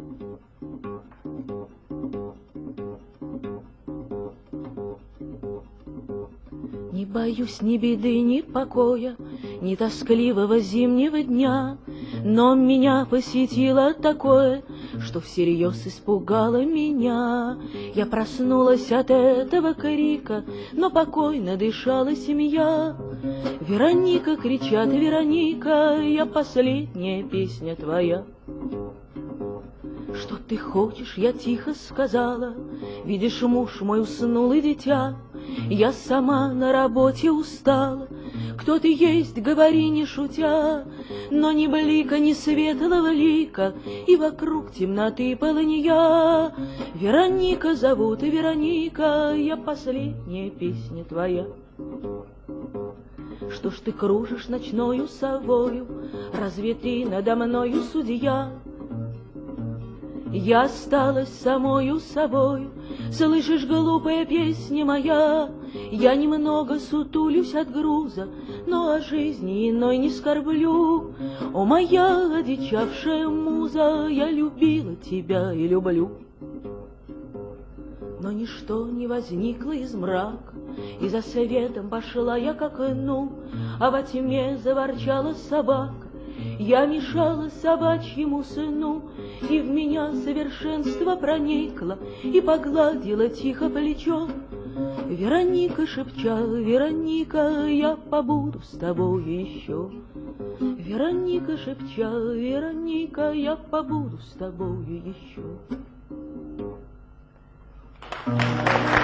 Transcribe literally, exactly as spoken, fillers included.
Не боюсь ни беды, ни покоя, ни тоскливого зимнего дня, но меня посетило такое, что всерьез испугало меня. Я проснулась от этого крика, но покойно дышала семья. Вероника, кричат, Вероника, я последняя песня твоя. Что ты хочешь, я тихо сказала, видишь, муж мой уснул и дитя. Я сама на работе устала, кто ты есть, говори не шутя. Но ни блика, ни светлого лика, и вокруг темноты полынья. Вероника зовут, и Вероника, я последняя песня твоя. Что ж ты кружишь ночною совою, разве ты надо мною судья? Я осталась самою собою, слышишь, глупая песня моя. Я немного сутулюсь от груза, но о жизни иной не скорблю. О, моя одичавшая муза, я любила тебя и люблю. Но ничто не возникло из мрака, и за светом пошла я к окну, а во тьме заворчала собака. Я мешала собачьему сыну, и в меня совершенство проникло, и погладила тихо плечо. Вероника, шепча, Вероника, я побуду с тобой еще. Вероника, шепча, Вероника, я побуду с тобой еще.